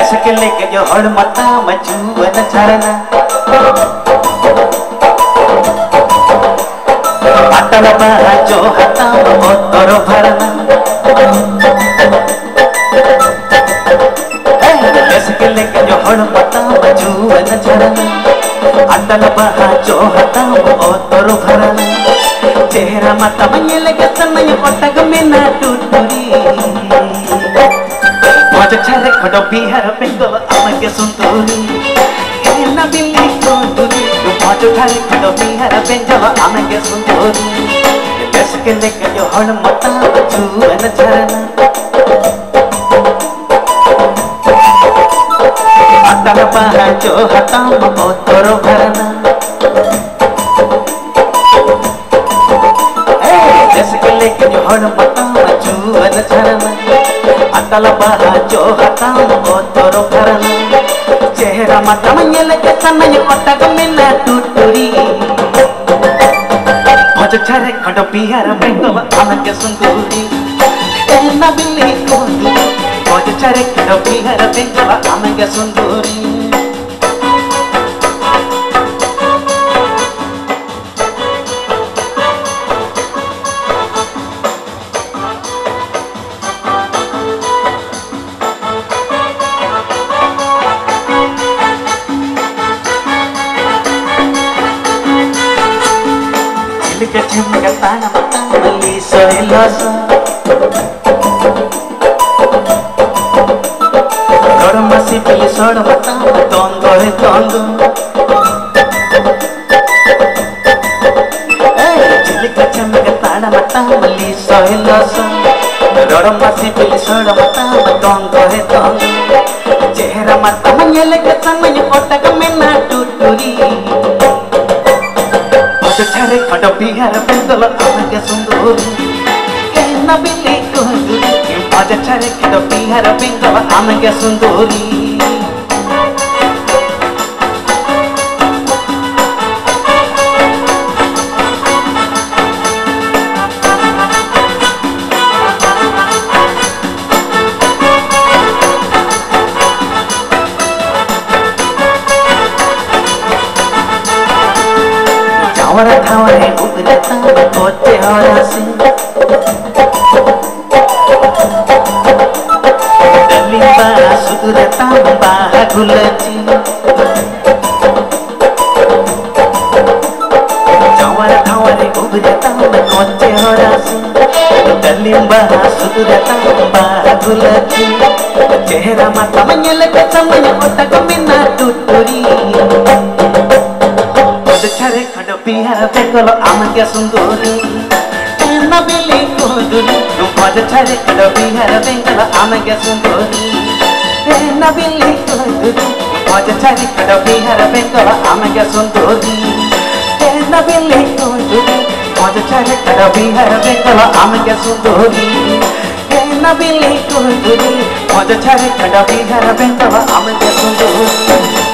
के लेके जो हड़ मता मचुवन झरना अटल बहा जो हता मोतर भरना के लेके जो हड़ मता मचुवन झरना अटल बहा जो हता मोतर भरना चेहरा मता मंगल के तनय पटक में ना टूटरी मज छरे खडो बिहार बेंगल आमगे सुंदरी ए ना बिल्ली कोंदरी मज छरे खडो बिहार बेंगल आमगे सुंदरी देश के लेके जो हड़ मता छुवन झरना अटल बहा जो हता मोतर भरना देश के लेके जो हड़ मता छुवन झरना अटल बहा जो हता मोतर भरना चेहरा मता मंगल के तनय पटक में ना टूटरी मज छरे खडो बिहार बेंगल आमगे सुंदरी ए ना बिल्ली कोंदरी मज छरे खडो बिहार बेंगल आमगे सुंदरी के झुमका ताना मता मली सोइलस गरमसी पिली सोड मता तंग हे तंग ए झुमका झुमका ताना मता मली सोइलस गरमसी पिली सोड मता तंग हे तंग चेहरा मता मंगल के तनय पटक में ना टूटरी छरे खडो बिहार बेंगल आमगे सुंदरी ए ना बिल्ली कोंदरी मज छरे खडो बिहार बेंगल आमगे सुंदरी हमारा खावारे उगलता कोते हरासी दलिबा सुगरता बाहा गुलची हमारा खावारे उगलता कोते हरासी दलिबा सुगरता बाहा गुलची चेहरा मता मंगल के तनय पटक में ना टूटरी छरे खडो बिहार बेंगल आमगे सुंदरी ए ना बिल्ली कोंदरी मज छरे खडो बिहार बेंगल आमगे सुंदरी ए ना बिल्ली कोंदरी मज छरे खडो बिहार बेंगल आमगे सुंदरी ए ना बिल्ली कोंदरी मज छरे खडो बिहार बेंगल आमगे सुंदरी ए ना बिल्ली कोंदरी मज छरे खडो बिहार बेंगल आमगे सुंदरी।